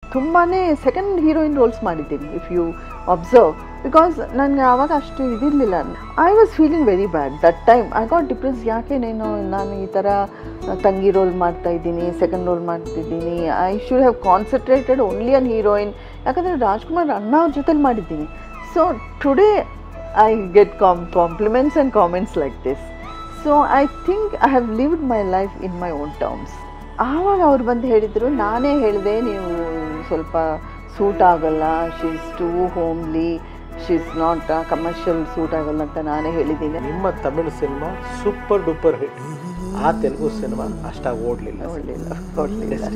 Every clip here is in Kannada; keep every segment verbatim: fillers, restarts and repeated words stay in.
ತುಂಬಾ ಸೆಕೆಂಡ್ ಹೀರೋಯಿನ್ ರೋಲ್ಸ್ ಮಾಡಿದ್ದೀನಿ ಇಫ್ ಯು ಅಬ್ಸರ್ವ್, ಬಿಕಾಸ್ ನನಗೆ ಆವಾಗ ಅಷ್ಟು ಇದಿರಲಿಲ್ಲ. I was feeling very bad that time. I got depress. ಯಾಕೆ ನೀನು ನಾನು ಈ ಥರ ತಂಗಿ ರೋಲ್ ಮಾಡ್ತಾಯಿದ್ದೀನಿ, ಸೆಕೆಂಡ್ ರೋಲ್ ಮಾಡ್ತಿದ್ದೀನಿ. I should have concentrated only on heroine. ಯಾಕಂದರೆ ರಾಜ್ಕುಮಾರ್ ಅಣ್ಣ ಅವ್ರ ಜೊತೆಲಿ ಮಾಡಿದ್ದೀನಿ. So today I get com compliments and comments like this. So I think I have lived my life in my own terms. ಆವಾಗ ಅವ್ರು ಬಂದು ಹೇಳಿದರು, ನಾನೇ ಹೇಳಿದೆ ನೀವು ಸ್ವಲ್ಪ ಸೂಟ್ ಆಗಲ್ಲ, she is too homely, she is not commercial suit ಆಗಲ್ಲ ಅಂತ ನಾನೇ ಹೇಳಿದ್ದೀನಿ. ನಿಮ್ಮ Tamil cinema super duper hit, ಆ ತೆಲುಗು ಸಿನಿಮಾ ಅಷ್ಟಾಗಿ ಓಡಲಿಲ್ಲ ಓಡಲಿಲ್ಲ ಓಡಲಿಲ್ಲ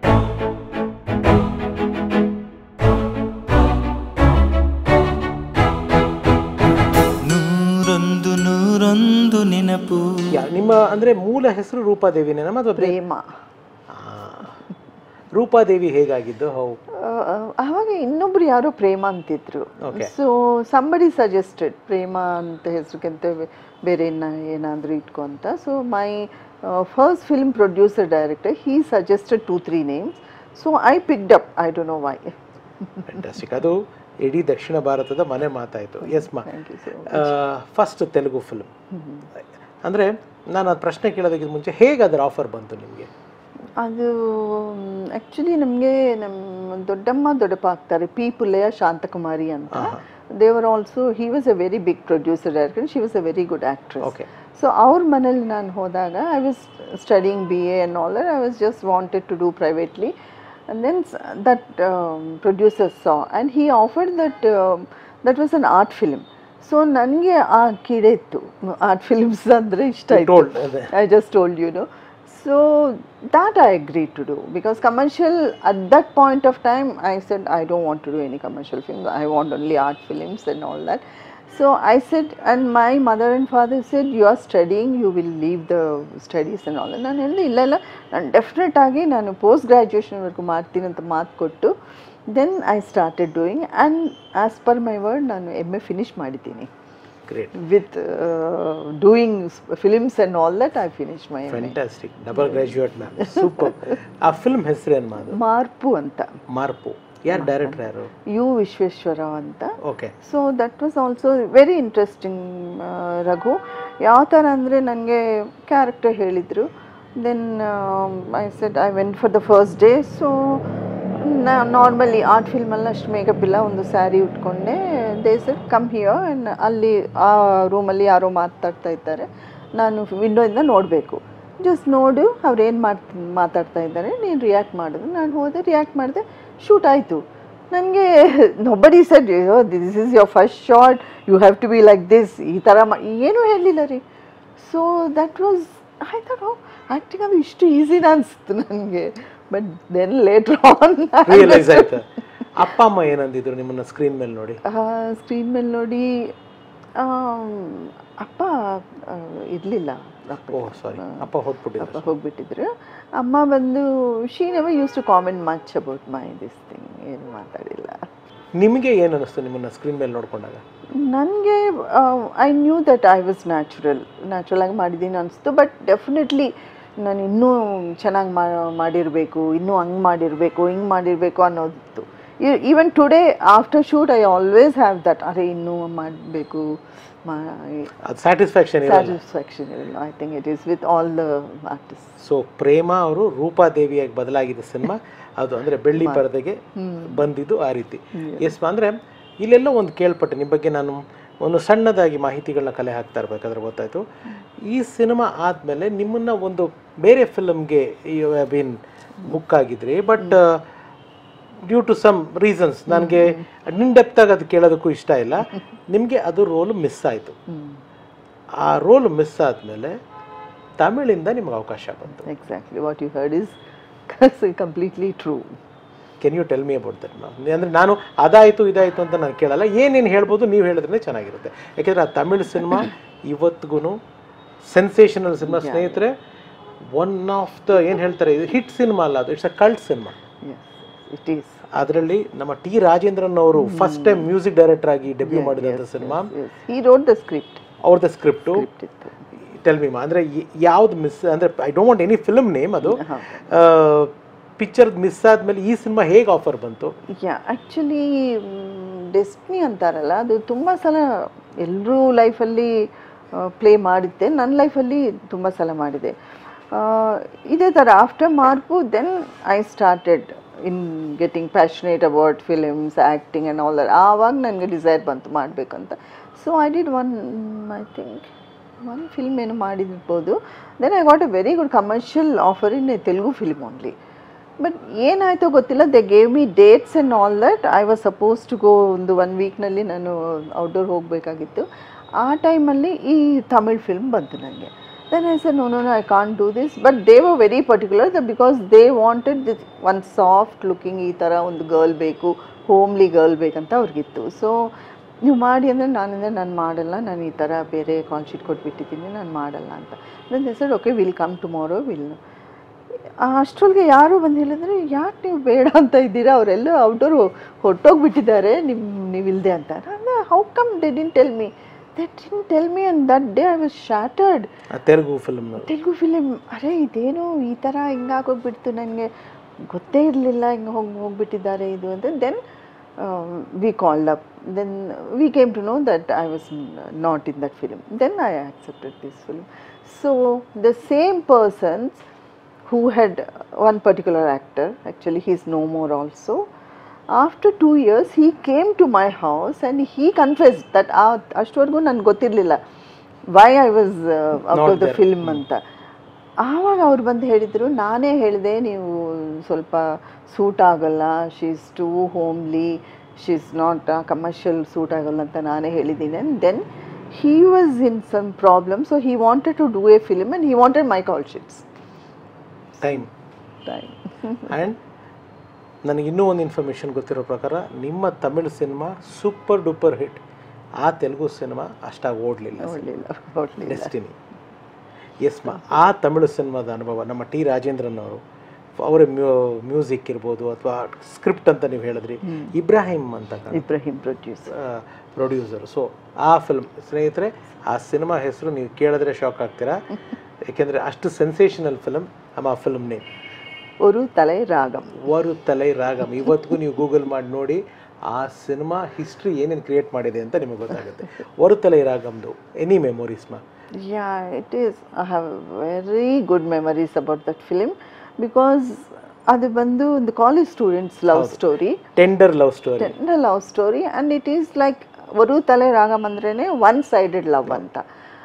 ನೂರೊಂದು ನೂರೊಂದು ನೆನಪು. ನಿಮ್ಮ ಅಂದರೆ ಮೂಲ ಹೆಸರು ರೂಪಾದೇವಿನೇನಾ ಅಥವಾ ಪ್ರೇಮ? ರೂಪಾದೇವಿ ಹೇಗಾಗಿದ್ದು? ಹೌ ಆವಾಗ ಇನ್ನೊಬ್ರು ಯಾರೋ ಪ್ರೇಮ ಅಂತಿದ್ರು. ಸೊ ಸಂಬಡಿ ಸಜೆಸ್ಟೆಡ್ ಪ್ರೇಮ ಅಂತ ಹೆಸರಿಗಿಂತ ಬೇರೆ ಇನ್ನ ಏನಾದರೂ ಇಟ್ಕೊ ಅಂತ. So my first film producer director he suggested two three names. So I picked up. I don't know why. Fantastic. ಅದು ಇಡೀ ದಕ್ಷಿಣ ಭಾರತದ ಮನೆ ಮಾತಾಯಿತು. Yes ma'am, first Telugu film ಅಂದರೆ ನಾನು ಅದು ಪ್ರಶ್ನೆ ಕೇಳೋದಕ್ಕಿಂತ ಮುಂಚೆ ಹೇಗೆ ಅದರ ಆಫರ್ ಬಂತು ನಿಮಗೆ? ಅದು ಆ್ಯಕ್ಚುಲಿ ನಮಗೆ ನಮ್ಮ ದೊಡ್ಡಮ್ಮ ದೊಡ್ಡಪ್ಪ ಆಗ್ತಾರೆ, ಪಿ ಪುಲ್ಲಯ್ಯ ಶಾಂತಕುಮಾರಿ ಅಂತ. They were also he was a very big producer director. She was a very good actress. So ಅವ್ರ ಮನೇಲಿ ನಾನು ಹೋದಾಗ I was studying B A and all that. I was just wanted to do privately. And then that um, producer saw and he offered that uh, that was an art film. So ನನಗೆ ಆ ಕಿಡೆ ಇತ್ತು, ಆರ್ಟ್ ಫಿಲ್ಮ್ಸ್ ಅಂದರೆ ಇಷ್ಟ ಆಯಿತು. I just told you know. So that I agreed to do because commercial at that point of time I said I don't want to do any commercial films. I want only art films and all that. So I said, and my mother and father said, you are studying, you will leave the studies and all. ನಾನು ಹೇಳಿದೆ ಇಲ್ಲ ಇಲ್ಲ ನಾನು ಡೆಫಿನೆಟ್ ಆಗಿ ನಾನು ಪೋಸ್ಟ್ ಗ್ರ್ಯಾಜುಯೇಷನ್ವರೆಗೂ ಮಾಡ್ತೀನಿ ಅಂತ ಮಾತು ಕೊಟ್ಟು then I started doing. And as per my word ನಾನು ಎಮ್ ಎ ಫಿನಿಷ್ ಮಾಡಿದ್ದೀನಿ. Great. With uh, doing films and all that, I finished my M A. Fantastic. Double graduate ma'am. Super. ಆ ಫಿಲ್ಮ್ ಹೆಸರು ಏನು ಮಾಡು? ಮಾರ್ಪು ಅಂತ. ಮಾರ್ಪು. ಯಾರು ಡೈರೆಕ್ಟರ್ ಯಾರು? ಯು ವಿಶ್ವೇಶ್ವರ ಅಂತ. Okay. So that was also very interesting Raghu. ಯಾವ ಥರ ಅಂದರೆ ನನಗೆ ಕ್ಯಾರೆಕ್ಟರ್ ಹೇಳಿದರು. Then I said I went for the first day. So ನಾ ನಾರ್ಮಲಿ ಆರ್ಟ್ ಫಿಲ್ಮಲ್ಲಿ ಅಷ್ಟು ಮೇಕಪ್ ಇಲ್ಲ, ಒಂದು ಸ್ಯಾರಿ ಉಟ್ಕೊಂಡೆ. They said come here. And ಅಲ್ಲಿ ಆ ರೂಮಲ್ಲಿ ಯಾರೋ ಮಾತಾಡ್ತಾ ಇದ್ದಾರೆ, ನಾನು ವಿಂಡೋಯಿಂದ ನೋಡಬೇಕು. ಜಸ್ಟ್ ನೋಡು ಅವ್ರು ಏನು ಮಾಡ್ತೀನಿ ಮಾತಾಡ್ತಾ ಇದ್ದಾರೆ, ನೀನು ರಿಯಾಕ್ಟ್ ಮಾಡಿದ್ರು. ನಾನು ಹೋದೆ, ರಿಯಾಕ್ಟ್ ಮಾಡಿದೆ, ಶೂಟ್ ಆಯಿತು. ನನಗೆ nobody said this is your first shot, you have to be like this, ಈ ಥರ ಮಾ ಏನೂ ಹೇಳಲಿಲ್ಲ ರೀ. So that was I thought oh acting ಅದು ಇಷ್ಟು ಈಸಿನ ಅನಿಸ್ತು ನನಗೆ. But then later on realise ಆಯ್ತು. ಅಪ್ಪ ಅಮ್ಮ ಏನಂದಿದ್ರು ನಿಮ್ಮನ್ನ ಸ್ಕ್ರೀನ್ ಮೇಲೆ ನೋಡಿ? ಸ್ಕ್ರೀನ್ ಮೇಲೆ ನೋಡಿ ಅಪ್ಪ ಇರಲಿಲ್ಲ. ಸಾರಿ, ಅಪ್ಪ ಹೋಗ್ಬಿಟ್ಟಿದ್ರು. ಅಪ್ಪ ಹೋಗ್ಬಿಟ್ಟಿದ್ರು. ಅಮ್ಮ ಬಂದು she never use to comment much about my this thing, ಏನು ಮಾತಾಡಿಲ್ಲ. ನಿಮಗೆ ಏನು ಅನ್ನಿಸ್ತು ನಿಮ್ಮನ್ನ ಸ್ಕ್ರೀನ್ ಮೇಲೆ ನೋಡ್ಕೊಂಡಾಗ? ನನಗೆ I knew that I was natural natural ಆಗಿ ಮಾಡಿದ್ದೀನಿ ಅನಿಸ್ತು. ಬಟ್ ಡೆಫಿನೆಟ್ಲಿ ನಾನು ಇನ್ನೂ ಚೆನ್ನಾಗಿ ಮಾಡಿರಬೇಕು, ಇನ್ನೂ ಹಂಗೆ ಮಾಡಿರಬೇಕು, ಹಿಂಗೆ ಮಾಡಿರಬೇಕು ಅನ್ನೋದಿತ್ತು. Even today after shoot I always have that, ಅರೆ ಇನ್ನೂ ಮಾಡಬೇಕು. ಸ್ಯಾಟಿಸ್ಫ್ಯಾಕ್ಷನ್ ಸ್ಯಾಟಿಸ್ಫ್ಯಾಕ್ಷನ್ ಇರಲ್ಲ. I think it is with all the artist. So Prema ಅವರು ರೂಪಾದೇವಿಯಾಗಿ ಬದಲಾಗಿದ್ದ ಸಿನಿಮಾ ಅದು, ಅಂದರೆ ಬೆಳ್ಳಿ ಪರದೆಗೆ ಬಂದಿದ್ದು ಆ ರೀತಿ. ಎಸ್, ಅಂದರೆ ಇಲ್ಲೆಲ್ಲ ಒಂದು ಕೇಳ್ಪಟ್ಟೆ ನಿಮ್ಮ ಬಗ್ಗೆ. ನಾನು ಒಂದು ಸಣ್ಣದಾಗಿ ಮಾಹಿತಿಗಳನ್ನ ಕಲೆ ಹಾಕ್ತಾ ಇರಬೇಕಾದ್ರೆ ಗೊತ್ತಾಯಿತು, ಈ ಸಿನಿಮಾ ಆದಮೇಲೆ ನಿಮ್ಮನ್ನು ಒಂದು ಬೇರೆ ಫಿಲಮ್ಗೆ ಯು ಹ್ಯಾವ್ ಬೀನ್ ಬುಕ್ ಆಗಿದ್ರಿ. But due to some reasons ನನಗೆ ಇನ್ ಡೆಪ್ತಾಗಿ ಅದು ಕೇಳೋದಕ್ಕೂ ಇಷ್ಟ ಇಲ್ಲ, ನಿಮಗೆ ಅದು ರೋಲ್ ಮಿಸ್ ಆಯಿತು. ಆ ರೋಲ್ ಮಿಸ್ ಆದಮೇಲೆ ತಮಿಳಿಂದ ನಿಮಗೆ ಅವಕಾಶ ಬಂತು. Exactly what you heard is completely true. Can you tell me about that ma'am? ಅಂದರೆ ನಾನು ಅದಾಯಿತು ಇದಾಯಿತು ಅಂತ ನಾನು ಕೇಳಲ್ಲ, ಏನೇನು ಹೇಳ್ಬೋದು ನೀವು ಹೇಳಿದ್ರೆ ಚೆನ್ನಾಗಿರುತ್ತೆ. ಯಾಕೆಂದರೆ ಆ ತಮಿಳು ಸಿನಿಮಾ ಇವತ್ತಿಗೂ ಸೆನ್ಸೇಷನಲ್ ಸಿನಿಮಾ ಸ್ನೇಹಿತರೆ. ಒನ್ ಆಫ್ ದ ಏನು ಹೇಳ್ತಾರೆ, ಇದು ಹಿಟ್ ಸಿನಿಮಾ ಅಲ್ಲ, ಅದು it's a cult cinema. It is. ಅದರಲ್ಲಿ ನಮ್ಮ ಟಿ ರಾಜೇಂದ್ರನ್ ಅವರು ಫಸ್ಟ್ ಟೈಮ್ ಮ್ಯೂಸಿಕ್ ಡೈರೆಕ್ಟರ್ ಆಗಿ ಡೆಬ್ಯೂ ಮಾಡಿದಂಥ ಸಿನಿಮಾ. He wrote the script. ಅವ್ರದ್ದು ಸ್ಕ್ರಿಪ್ಟು ಟೆಲ್ ಮಿ ಮಾ, ಅಂದರೆ ಯಾವ್ದು ಮಿಸ್ ಅಂದರೆ I don't want any film name, ಅದು ಪಿಕ್ಚರ್ ಮಿಸ್ ಆದಮೇಲೆ ಈ ಸಿನಿಮಾ ಹೇಗೆ ಆಫರ್ ಬಂತು? ಯಾ ಆ್ಯಕ್ಚುಲಿ ಡೆಸ್ಟಿನಿ ಅಂತಾರಲ್ಲ, ಅದು ತುಂಬ ಸಲ ಎಲ್ಲರೂ ಲೈಫಲ್ಲಿ ಪ್ಲೇ ಮಾಡಿದ್ದೆ, ನನ್ನ ಲೈಫಲ್ಲಿ ತುಂಬ ಸಲ ಮಾಡಿದೆ. ಇದೇ ಥರ ಆಫ್ಟರ್ ಮಾರ್ಕು then I started in getting passionate about films, acting and all that. ಆವಾಗ ನನಗೆ ಡಿಸೈರ್ ಬಂತು ಮಾಡಬೇಕಂತ. So I did one I think one film ಏನು ಮಾಡಿರ್ಬೋದು. Then I got a very good commercial offer in a Telugu film only. But ಏನಾಯಿತೋ ಗೊತ್ತಿಲ್ಲ, they gave me dates and all that. I was suppose to go ಒಂದು ಒನ್ ವೀಕ್ನಲ್ಲಿ ನಾನು ಔಟ್ಡೋರ್ ಹೋಗಬೇಕಾಗಿತ್ತು. ಆ ಟೈಮಲ್ಲಿ ಈ ತಮಿಳ್ ಫಿಲ್ಮ್ ಬಂತು ನನಗೆ. Then I said no no no I can't do this. But they were very particular the because they wanted this one soft looking, ಈ ಥರ ಒಂದು ಗರ್ಲ್ ಬೇಕು, ಹೋಮ್ಲಿ ಗರ್ಲ್ ಬೇಕಂತ ಅವ್ರಿಗಿತ್ತು. ಸೊ ನೀವು ಮಾಡಿ ಅಂದರೆ ನಾನಂದರೆ ನಾನು ಮಾಡಲ್ಲ, ನಾನು ಈ ಥರ ಬೇರೆ ಕಾಲ್ ಶೀಟ್ ಕೊಟ್ಬಿಟ್ಟಿದ್ದೀನಿ, ನಾನು ಮಾಡಲ್ಲ ಅಂತ. Then they said okay will come tomorrow will. ಅಷ್ಟರೊಳಗೆ ಯಾರು ಬಂದು ಹೇಳಿದ್ರೆ ಯಾಕೆ ನೀವು ಬೇಡ ಅಂತ ಇದ್ದೀರಾ, ಅವರೆಲ್ಲ ಔಟ್ಡೋರ್ ಹೊರಟೋಗ್ಬಿಟ್ಟಿದ್ದಾರೆ, ನಿಮ್ಮ ನೀವಿಲ್ಲದೆ ಅಂತ. ಅಂದರೆ how come they didn't tell me they didn't tell me and that day I was shattered. Telugu film Telugu film ಅರೆ ಇದೇನು ಈ ಥರ ಹಿಂಗಾಗೋಗ್ಬಿಡ್ತು, ನನಗೆ ಗೊತ್ತೇ ಇರಲಿಲ್ಲ ಹಿಂಗೆ ಹೋಗಿ ಹೋಗಿಬಿಟ್ಟಿದ್ದಾರೆ ಇದು ಅಂತ. Then we called up, then we came to know that I was not in that film. Then I accepted this film. So the same persons who had one particular actor, actually he is no more also. After two years he came to my house and he confessed that ashtorgu nan gottirlilla why I was uh, out of the film anta. ಆವಾಗ ಅವ್ರು ಬಂದು ಹೇಳಿದರು, ನಾನೇ ಹೇಳಿದೆ ನೀವು ಸ್ವಲ್ಪ ಸೂಟ್ ಆಗಲ್ಲ, she is too homely, she is not commercial suit ಆಗಲ್ಲ ಅಂತ ನಾನೇ ಹೇಳಿದ್ದೀನಿ. And then he was in some problem, so he wanted to do a film and he wanted my call sheets. Time time and ನನಗೆ ಇನ್ನೂ ಒಂದು ಇನ್ಫಾರ್ಮೇಷನ್ ಗೊತ್ತಿರೋ ಪ್ರಕಾರ ನಿಮ್ಮ Tamil cinema super duper hit, ಆ ತೆಲುಗು ಸಿನಿಮಾ ಅಷ್ಟಾಗಿ ಓಡಲಿಲ್ಲ. ಡೆಸ್ಟಿನಿ ಎಸ್ ಮಾ ಆ ತಮಿಳು ಸಿನಿಮಾದ ಅನುಭವ ನಮ್ಮ ಟಿ ರಾಜೇಂದ್ರನ್ ಅವರು, ಅವರ ಮ್ಯೂ ಮ್ಯೂಸಿಕ್ ಇರ್ಬೋದು ಅಥವಾ ಸ್ಕ್ರಿಪ್ಟ್ ಅಂತ ನೀವು ಹೇಳಿದ್ರಿ, ಇಬ್ರಾಹಿಂ ಅಂತ ಇಬ್ರಾಹಿಂ ಪ್ರೊಡ್ಯೂಸರ್ ಪ್ರೊಡ್ಯೂಸರು. ಸೊ ಆ ಫಿಲ್ಮ್ ಸ್ನೇಹಿತರೆ, ಆ ಸಿನಿಮಾ ಹೆಸರು ನೀವು ಕೇಳಿದ್ರೆ ಶಾಕ್ ಆಗ್ತೀರಾ, ಏಕೆಂದರೆ ಅಷ್ಟು ಸೆನ್ಸೇಷನಲ್ ಫಿಲಮ್. ಆ ಫಿಲ್ಮ್ ನೇಮ್ ಒರು ತಲೈ ರಾಗಂ. ಒರು ತಲೈ ರಾಗಂ. ಇವತ್ತಿಗೂ ನೀವು ಗೂಗಲ್ ಮಾಡಿ ನೋಡಿ, ಆ ಸಿನಿಮಾ ಹಿಸ್ಟ್ರಿ ಏನೇನು ಕ್ರಿಯೇಟ್ ಮಾಡಿದೆ ಅಂತ ನಿಮಗೆ ಗೊತ್ತಾಗುತ್ತೆ. ಒರು ತಲೈ ರಾಗಮ್ದು any memories ma'am? Yeah it is I have very good memories about that film because ಅದು ಬಂದು ಒಂದು college students love story, tender love story tender love story and it is like Oru Thalai Raagam ಅಂದ್ರೇ ಒನ್ ಸೈಡೆಡ್ ಲವ್ ಅಂತ.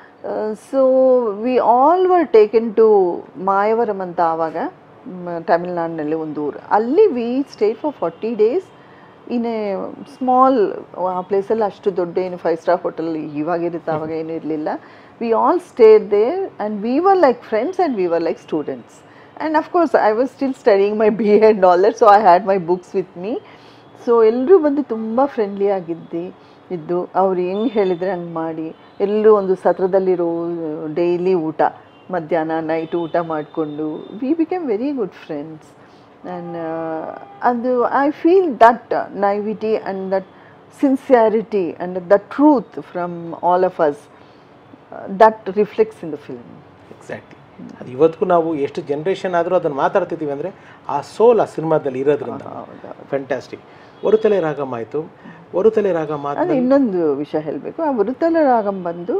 So we all were taken to Mayavaram ಅಂತ, ಆವಾಗ ತಮಿಳ್ನಾಡಿನಲ್ಲಿ ಒಂದು ಊರು, ಅಲ್ಲಿ we stay for forty days in a small, ಆ ಪ್ಲೇಸಲ್ಲಿ ಅಷ್ಟು ದೊಡ್ಡ ಏನು ಫೈವ್ ಸ್ಟಾರ್ ಹೋಟೆಲ್ ಇವಾಗಿರುತ್ತೆ, ಆವಾಗ ಏನೂ ಇರಲಿಲ್ಲ. We all stayed there and we were like friends and we were like students. And of course I was still studying my B Ed and all that, so I had my books with me. So ಎಲ್ಲರೂ ಬಂದು ತುಂಬ ಫ್ರೆಂಡ್ಲಿ ಆಗಿದ್ದು ಇದ್ದು, ಅವ್ರು ಹೆಂಗೆ ಹೇಳಿದರೆ ಹಂಗೆ ಮಾಡಿ, ಎಲ್ಲರೂ ಒಂದು ಸತ್ರದಲ್ಲಿರೋ ಡೈಲಿ ಊಟ, ಮಧ್ಯಾಹ್ನ ನೈಟ್ ಊಟ ಮಾಡಿಕೊಂಡು we became very good friends. And ಅದು I feel that naivety and that sincerity and the truth from all of us, that reflects in the film. Exactly. ಅದು ಇವತ್ತಿಗೂ ನಾವು ಎಷ್ಟು ಜನ್ರೇಷನ್ ಆದರೂ ಅದನ್ನು ಮಾತಾಡ್ತಿದ್ದೀವಿ ಅಂದರೆ ಆ ಸೋಲ್ ಆ ಸಿನಿಮಾದಲ್ಲಿ ಇರೋದ್ರಿಂದ. ಫ್ಯಾಂಟಾಸ್ಟಿಕ್. ಒರು ತಲೈ ರಾಗಂ ಆಯಿತು. ಒರು ತಲೈ ರಾಗಂ ಅದು ಇನ್ನೊಂದು ವಿಷಯ ಹೇಳಬೇಕು. ಆ ಒರು ತಲೈ ರಾಗಂ ಬಂದು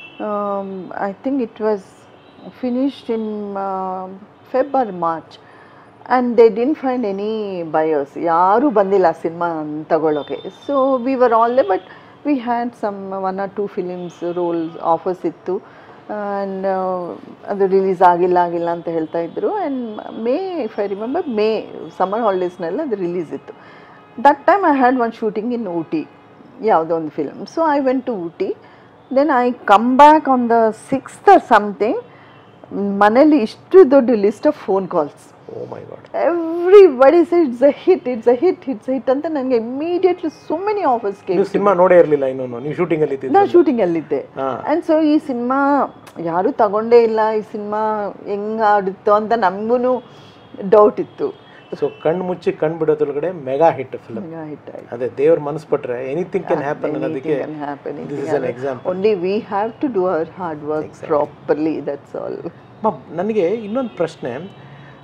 I think it was finished in Feb or March and they didn't find any buyers, ಯಾರೂ ಬಂದಿಲ್ಲ ಆ ಸಿನಿಮಾ ತಗೊಳ್ಳೋಕೆ. So we were all they, but we had some one or two films roles offers ಇತ್ತು. ಆ್ಯಂಡ್ ಅದು ರಿಲೀಸ್ ಆಗಿಲ್ಲ ಆಗಿಲ್ಲ ಅಂತ ಹೇಳ್ತಾ ಇದ್ರು. And may if I remember May summer ಹಾಲಿಡೇಸ್ನೆಲ್ಲ ಅದು ರಿಲೀಸ್ ಇತ್ತು. That time I had one shooting in Ooty, ಯಾವುದೋ ಒಂದು film. So I went to Ooty. Then I come back on the sixth or something. ಮನೇಲಿ ಇಷ್ಟು ದೊಡ್ಡ list of phone calls, oh my God, everybody say it's a hit, it's a hit, it's a hit ಅಂತ. ನನಗೆ ಇಮಿಡಿಯೇಟ್ಲಿ ಸೋ ಮೆನಿ ಆಫರ್ಸ್ ಕೇಳಿ. ಸಿನಿಮಾ ನೋಡೇ ಇರಲಿಲ್ಲ ಇನ್ನೊಂದು, ನೀವು ಶೂಟಿಂಗ್ ಅಲ್ಲಿ ಇದ್ದಿದ್ದು? ನಾನು ಶೂಟಿಂಗ್ ಅಲ್ಲಿದ್ದೆ. ಆ್ಯಂಡ್ ಸೊ ಈ ಸಿನಿಮಾ ಯಾರೂ ತಗೊಂಡೇ ಇಲ್ಲ, ಈ ಸಿನಿಮಾ ಹೆಂಗೆ ಆಡುತ್ತೋ ಅಂತ ನಮಗೂ ಡೌಟ್ ಇತ್ತು. ಸೊ ಕಣ್ಣು ಮುಚ್ಚಿ ಕಣ್ಣು ಬಿಡೋದ್ರೊಳಗಡೆ mega hit film. Mega hit ಆಯ್ತು. ಅದೇ ದೇವ್ರ ಮನಸ್ಸು ಪಟ್ರೆ ಎನಿಥಿಂಗ್ ಕ್ಯಾನ್ ಹ್ಯಾಪನ್ ಅನ್ನೋದಕ್ಕೆ this is an example. Only we have to do our hard work properly, that's all. ನನಗೆ ಇನ್ನೊಂದು ಪ್ರಶ್ನೆ,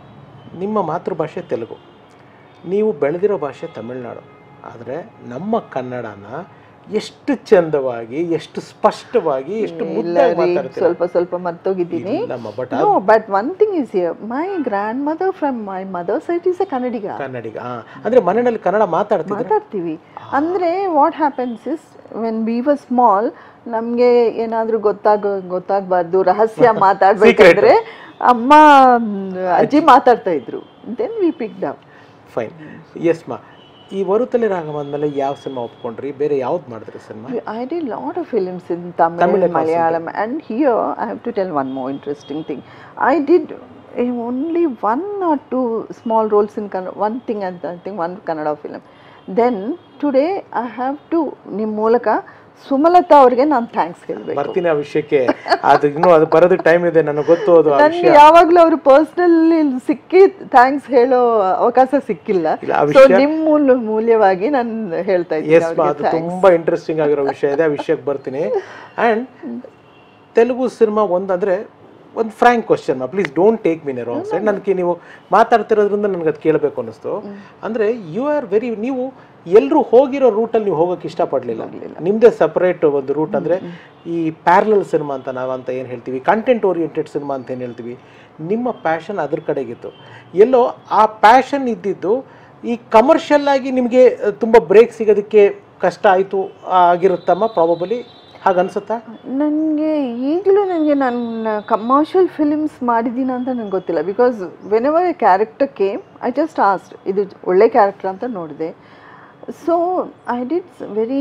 ನಿಮ್ಮ ಮಾತೃಭಾಷೆ ತೆಲುಗು, ನೀವು ಬೆಳೆದಿರೋ ಭಾಷೆ ತಮಿಳುನಾಡು. ಆದರೆ ನಮ್ಮ ಕನ್ನಡನ ಎಷ್ಟು ಚಂದವಾಗಿ, ಎಷ್ಟು ಸ್ಪಷ್ಟವಾಗಿ, ಎಷ್ಟು ಮುದ್ದಾಗಿ ಮಾತಾಡ್ತೀರಾ. ಸ್ವಲ್ಪ ಸ್ವಲ್ಪ ಮರ್ತೋಗಿದ್ದೀನಿ. But no but one thing is here, my grandmother from my mother side is a Kannadiga. Kannadiga ಅಂದ್ರೆ ಮನೆಯಲ್ಲಿ ಕನ್ನಡ ಮಾತಾಡ್ತೀವಿ ಮಾತಾಡ್ತೀವಿ. ಅಂದರೆ what happens is when we were small, ನಮಗೆ ಏನಾದರೂ ಗೊತ್ತಾಗ ಗೊತ್ತಾಗಬಾರ್ದು ರಹಸ್ಯ ಮಾತಾಡ್ಬೇಕಂದ್ರೆ ಅಮ್ಮ ಅಜ್ಜಿ ಮಾತಾಡ್ತಾ ಇದ್ರು. Then we picked up. Fine. Yes ma'am, ಈ ವರುತಲೆ ರಾಗಂ ಆದ್ಮೇಲೆ ಯಾವ ಸಿನಿಮಾ ಒಪ್ಕೊಂಡ್ರಿ, ಬೇರೆ ಯಾವ್ದು ಮಾಡಿದ್ರಿ cinema? I did lot of films in Tamil, Malayalam, and here I have to tell one more interesting thing. I did uh, only one or two small roles in Kannada, one thing and I think one Kannada film. Then today I have to ನಿಮ್ಮ ಮೂಲಕ ಸುಮಲತಾ ಅವರಿಗೆ ನಾನು ಥ್ಯಾಂಕ್ಸ್ ಹೇಳಬೇಕು. ಬರ್ತೀನಿ ಆ ವಿಷಯಕ್ಕೆ, ಅದು ಇನ್ನೂ ಅದು ಬರೋದಕ್ಕೆ ಟೈಮ್ ಇದೆ, ನನಗೆ ಗೊತ್ತು ಅದು ಆ ವಿಷಯ. ನನಗೆ ಯಾವಾಗಲೂ ಅವರು ಪರ್ಸನಲಿ ಸಿಕ್ಕಿ ಥ್ಯಾಂಕ್ಸ್ ಹೇಳೋ ಅವಕಾಶ ಸಿಕ್ಕಿಲ್ಲ. ಸೊ ನಿಮ್ಮ ಮೂಲ ಮೂಲ್ಯವಾಗಿ ನಾನು ಹೇಳ್ತಾ ಇದ್ದೀನಿ. ಎಸ್ ಮಾ, ಅದು ತುಂಬಾ ಇಂಟ್ರೆಸ್ಟಿಂಗ್ ಆಗಿರೋ ವಿಷಯ ಇದೆ, ಆ ವಿಷಯಕ್ಕೆ ಬರ್ತೀನಿ. ಆ್ಯಂಡ್ ತೆಲುಗು ಸಿನಿಮಾ ಒಂದಂದ್ರೆ ಒಂದು frank question ma'am, please don't take me in a wrong side. ನನಗೆ ನೀವು ಮಾತಾಡ್ತಿರೋದ್ರಿಂದ ನನಗೆ ಅದು ಕೇಳಬೇಕು ಅನ್ನಿಸ್ತು. ಅಂದರೆ ಯು ಆರ್ ವೆರಿ, ನೀವು ಎಲ್ಲರೂ ಹೋಗಿರೋ ರೂಟಲ್ಲಿ ನೀವು ಹೋಗೋಕ್ಕೆ ಇಷ್ಟಪಡಲಿಲ್ಲ, ನಿಮ್ಮದೇ ಸಪ್ರೇಟ್ ಒಂದು ರೂಟ್. ಅಂದರೆ ಈ ಪ್ಯಾರಲಲ್ ಸಿನಿಮಾ ಅಂತ ನಾವಂತ ಏನು ಹೇಳ್ತೀವಿ, ಕಂಟೆಂಟ್ ಓರಿಯೆಂಟೆಡ್ ಸಿನಿಮಾ ಅಂತ ಏನು ಹೇಳ್ತೀವಿ, ನಿಮ್ಮ ಪ್ಯಾಷನ್ ಅದ್ರ ಕಡೆಗಿತ್ತು. ಎಲ್ಲೋ ಆ ಪ್ಯಾಷನ್ ಇದ್ದಿದ್ದು ಈ ಕಮರ್ಷಿಯಲ್ ಆಗಿ ನಿಮಗೆ ತುಂಬ ಬ್ರೇಕ್ ಸಿಗೋದಕ್ಕೆ ಕಷ್ಟ ಆಯಿತು ಆಗಿರುತ್ತಮ್ಮ, ಪ್ರಾಬಬಲಿ ಹಾಗನ್ಸುತ್ತಾ? ನನಗೆ ಈಗಲೂ ನನಗೆ ನಾನು ಕಮರ್ಷಿಯಲ್ ಫಿಲ್ಮ್ಸ್ ಮಾಡಿದ್ದೀನ ಅಂತ ನನಗೆ ಗೊತ್ತಿಲ್ಲ. Because whenever a character came I just asked ಇದು ಒಳ್ಳೆ ಕ್ಯಾರೆಕ್ಟರ್ ಅಂತ ನೋಡಿದೆ. ಸೊ ಐ ಡಿಡ್ ವೆರಿ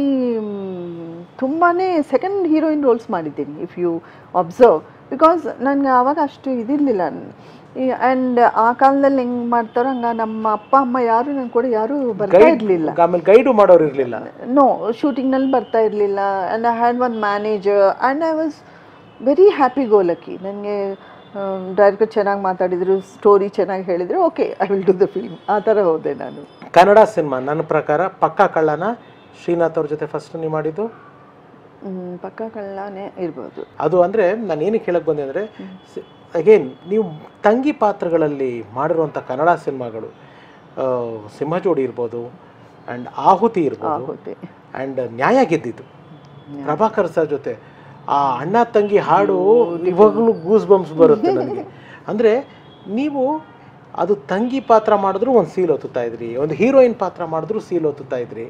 ತುಂಬಾ ಸೆಕೆಂಡ್ ಹೀರೋಯಿನ್ ರೋಲ್ಸ್ ಮಾಡಿದ್ದೀನಿ ಇಫ್ ಯು ಅಬ್ಸರ್ವ್. ಬಿಕಾಸ್ ನನಗೆ ಆವಾಗ ಅಷ್ಟು ಇದಿರಲಿಲ್ಲ. ಆ್ಯಂಡ್ ಆ ಕಾಲದಲ್ಲಿ ಹೆಂಗೆ ಮಾಡ್ತಾರೋ ಹಂಗೆ ನಮ್ಮ ಅಪ್ಪ ಅಮ್ಮ ಯಾರು ನನ್ನ ಕೂಡ ಯಾರು ಬರ್ತಾ ಇರಲಿಲ್ಲ, ಆಮೇಲೆ ಗೈಡು ಮಾಡೋರು ಇರಲಿಲ್ಲ. ನೋ, ಶೂಟಿಂಗ್ನಲ್ಲಿ ಬರ್ತಾ ಇರಲಿಲ್ಲ. And I had one manager and I was very happy go lucky. ನನಗೆ ಡೈರೆಕ್ಟರ್ ಚೆನ್ನಾಗಿ ಮಾತಾಡಿದರು, ಸ್ಟೋರಿ ಚೆನ್ನಾಗಿ ಹೇಳಿದರು, okay I will do the film, ಆ ಥರ ಹೋದೆ ನಾನು. ಕನ್ನಡ ಸಿನಿಮಾ ನನ್ನ ಪ್ರಕಾರ ಪಕ್ಕಾ ಕಳ್ಳನ ಶ್ರೀನಾಥ್ ಅವ್ರ ಜೊತೆ ಫಸ್ಟ್ ನೀವು ಮಾಡಿದ್ದು? ಪಕ್ಕಾ ಕಳ್ಳನೇ ಇರ್ಬೋದು ಅದು. ಅಂದರೆ ನಾನು ಏನಕ್ಕೆ ಹೇಳಕ್ಕೆ ಬಂದೆ ಅಂದರೆ, ಅಗೇನ್ ನೀವು ತಂಗಿ ಪಾತ್ರಗಳಲ್ಲಿ ಮಾಡಿರುವಂಥ ಕನ್ನಡ ಸಿನಿಮಾಗಳು ಸಿಂಹಜೋಡಿ ಇರ್ಬೋದು, ಆ್ಯಂಡ್ ಆಹುತಿ ಇರ್ಬೋದು, ಆ್ಯಂಡ್ ನ್ಯಾಯ ಗೆದ್ದಿದ್ದು ಪ್ರಭಾಕರ್ ಸರ್ ಜೊತೆ ಆ ಅಣ್ಣ ತಂಗಿ ಹಾಡು ಇವಾಗಲೂ ಗೂಸ್ ಬಂಪ್ಸ್ ಬರುತ್ತೆ ನನಗೆ. ಅಂದರೆ ನೀವು ಅದು ತಂಗಿ ಪಾತ್ರ ಮಾಡಿದ್ರು ಒಂದು ಸೀಲ್ ಹೊತ್ತುತ್ತಾ ಇದ್ರಿ, ಒಂದು ಹೀರೋಯಿನ್ ಪಾತ್ರ ಮಾಡಿದ್ರು ಸೀಲ್ ಹೊತ್ತುತ್ತಾ ಇದ್ರಿ.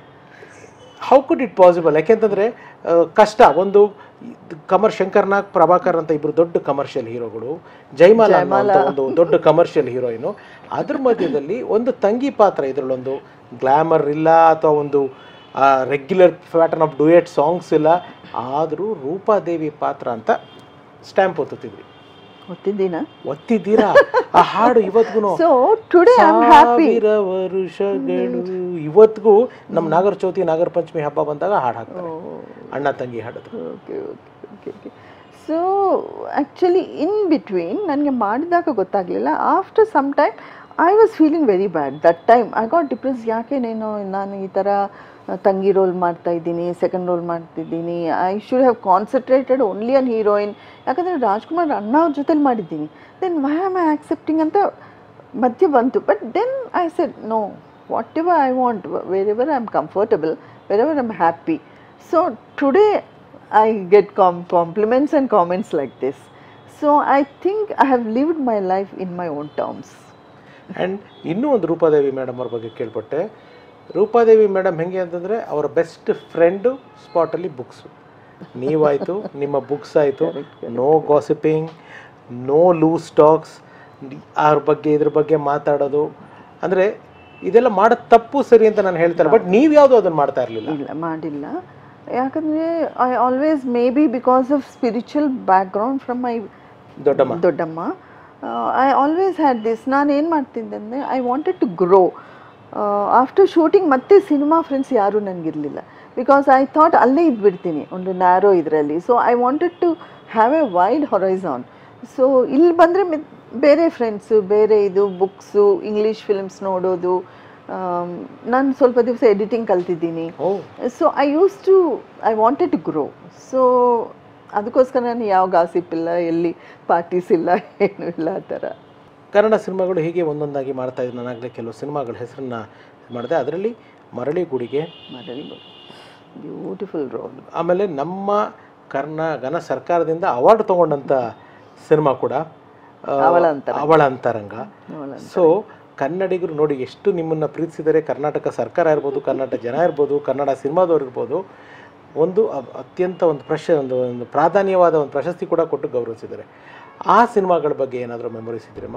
How could it possible? ಯಾಕೆಂತಂದರೆ ಕಷ್ಟ. ಒಂದು ಕಮರ್ ಶಂಕರ್ನಾಗ್ ಪ್ರಭಾಕರ್ ಅಂತ ಇಬ್ಬರು ದೊಡ್ಡ ಕಮರ್ಷಿಯಲ್ ಹೀರೋಗಳು, ಜೈಮಾಲ ಅಂತ ಒಂದು ದೊಡ್ಡ ಕಮರ್ಷಿಯಲ್ ಹೀರೋಯಿನು, ಅದ್ರ ಮಧ್ಯದಲ್ಲಿ ಒಂದು ತಂಗಿ ಪಾತ್ರ, ಇದರಲ್ಲೊಂದು ಗ್ಲಾಮರ್ ಇಲ್ಲ ಅಥವಾ ಒಂದು regular pattern of duet songs ಇಲ್ಲ, ಆದರೂ ರೂಪಾದೇವಿ ಪಾತ್ರ ಅಂತ ಸ್ಟ್ಯಾಂಪ್ ಒತ್ತುತ್ತಿದ್ರಿ. ಒತ್ತಿದ್ದೀನ ಒತ್ತಿದ್ದೀರಾ? ಆ ಹಾಡು ಇವತ್ತಿಗೂ so today I am happy. ವರುಷಗಳು ಇವತ್ತಿಗೂ ನಮ್ಮ ನಾಗರ ಚೌತಿ ನಾಗರ ಪಂಚಮಿ ಹಬ್ಬ ಬಂದಾಗ ಹಾಡು ಹಾಕ್ತಾರೆ, ಅಣ್ಣ ತಂಗಿ ಹಾಡಿದ್ರು. Okay okay okay okay so actually in between ನನಗೆ ಮಾಡಿದಾಗ ಗೊತ್ತಾಗಲಿಲ್ಲ. After some time I was feeling very bad that time. I got depress. ಯಾಕೆ ನೀನು ನಾನು ಈ ಥರ ತಂಗಿ ರೋಲ್ ಮಾಡ್ತಾ ಇದ್ದೀನಿ, ಸೆಕೆಂಡ್ ರೋಲ್ ಮಾಡ್ತಿದ್ದೀನಿ. I should have concentrated only on heroine. ಯಾಕಂದರೆ ರಾಜ್ಕುಮಾರ್ ಅಣ್ಣ ಅವ್ರ ಜೊತೆಲಿ ಮಾಡಿದ್ದೀನಿ. Then why am I accepting ಅಂತ ಮಧ್ಯೆ ಬಂತು. But then I said no, whatever I want, wear ever I am comfortable, wherever I am happy. So today I get com compliments and comments like this. So I think I have lived my life in my own terms. And ಇನ್ನೂ ಒಂದು ರೂಪಾದೇವಿ ಮೇಡಮ್ ಅವ್ರ ಬಗ್ಗೆ ಕೇಳ್ಪಟ್ಟೆ. ರೂಪಾದೇವಿ ಮೇಡಮ್ ಹೆಂಗೆ ಅಂತಂದರೆ ಅವರ ಬೆಸ್ಟ್ ಫ್ರೆಂಡು ಸ್ಪಾಟಲ್ಲಿ ಬುಕ್ಸು. ನೀವಾಯಿತು, ನಿಮ್ಮ ಬುಕ್ಸ್ ಆಯಿತು, no gossiping, no loose talks, ಅವ್ರ ಬಗ್ಗೆ ಇದ್ರ ಬಗ್ಗೆ ಮಾತಾಡೋದು. ಅಂದರೆ ಇದೆಲ್ಲ ಮಾಡೋದು ತಪ್ಪು ಸರಿ ಅಂತ ನಾನು ಹೇಳ್ತಾರೆ, ಬಟ್ ನೀವು ಯಾವುದೂ ಅದನ್ನು ಮಾಡ್ತಾ ಇರಲಿಲ್ಲ. ಇಲ್ಲ, ಮಾಡಿಲ್ಲ. ಯಾಕಂದರೆ I always maybe because of spiritual background from my ದೊಡ್ಡಮ್ಮ ದೊಡ್ಡಮ್ಮ ಐ ಆಲ್ವೇಸ್ ಹ್ಯಾಡ್ ದಿಸ್. ನಾನು ಏನು ಮಾಡ್ತಿದ್ದೆ ಅಂದರೆ I wanted to grow. After shooting ಮತ್ತೆ ಸಿನಿಮಾ ಫ್ರೆಂಡ್ಸ್ ಯಾರೂ ನನಗಿರಲಿಲ್ಲ. ಬಿಕಾಸ್ ಐ ಥಾಟ್ ಅಲ್ಲೇ ಇದ್ಬಿಡ್ತೀನಿ ಒಂದು ನ್ಯಾರೋ ಇದರಲ್ಲಿ. So I wanted to have a wide horizon. So ಇಲ್ಲಿ ಬಂದರೆ ಬೇರೆ ಫ್ರೆಂಡ್ಸು, ಬೇರೆ ಇದು ಬುಕ್ಸು, ಇಂಗ್ಲೀಷ್ ಫಿಲ್ಮ್ಸ್ ನೋಡೋದು. ನಾನು ಸ್ವಲ್ಪ ದಿವಸ ಎಡಿಟಿಂಗ್ ಕಲ್ತಿದ್ದೀನಿ. So I use to I wanted to grow. So ಅದಕ್ಕೋಸ್ಕರ ನಾನು ಯಾವ ಗಾಸಿಪ್ ಇಲ್ಲ, ಎಲ್ಲಿ ಪಾರ್ಟೀಸ್ ಇಲ್ಲ, ಏನೂ ಇಲ್ಲ ಆ ಥರ. ಕನ್ನಡ ಸಿನಿಮಾಗಳು ಹೀಗೆ ಒಂದೊಂದಾಗಿ ಮಾಡ್ತಾ ಇದ್ದು. ನಾನಾಗಲೇ ಕೆಲವು ಸಿನಿಮಾಗಳ ಹೆಸರನ್ನ ಮಾಡಿದೆ, ಅದರಲ್ಲಿ ಮರಳಿ ಗುಡಿಗೆ, ಮರಳಿ ಬ್ಯೂಟಿಫುಲ್ ರೋಲ್. ಆಮೇಲೆ ನಮ್ಮ ಕರ್ನಾಟಕ ಸರ್ಕಾರದಿಂದ ಅವಾರ್ಡ್ ತೊಗೊಂಡಂಥ ಸಿನಿಮಾ ಕೂಡ ಅವಳ ಅಂತರ ಅವಳ ಅಂತರಂಗ. ಸೊ ಕನ್ನಡಿಗರು ನೋಡಿ ಎಷ್ಟು ನಿಮ್ಮನ್ನು ಪ್ರೀತಿಸಿದರೆ, ಕರ್ನಾಟಕ ಸರ್ಕಾರ ಇರ್ಬೋದು, ಕನ್ನಡ ಜನ ಇರ್ಬೋದು, ಕನ್ನಡ ಸಿನಿಮಾದವ್ರು ಇರ್ಬೋದು, ಒಂದು ಅತ್ಯಂತ ಒಂದು ಪ್ರಶ ಒಂದು ಒಂದು ಪ್ರಾಧಾನ್ಯವಾದ ಒಂದು ಪ್ರಶಸ್ತಿ ಕೂಡ ಕೊಟ್ಟು ಗೌರವಿಸಿದ್ದಾರೆ. ಆ ಸಿನಿಮಾಗಳ ಬಗ್ಗೆ ಏನಾದರೂ ಮೆಮೊರೀಸ್ ಇದ್ರಮ್ಮ?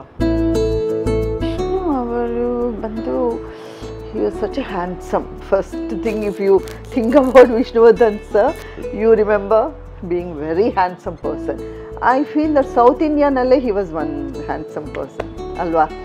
ಅವರು ಬಂದು he was such a handsome, first thing if you think about Vishnuvardhan sir, you remember being very handsome person. I feel that South India nalle he was one handsome person alwa.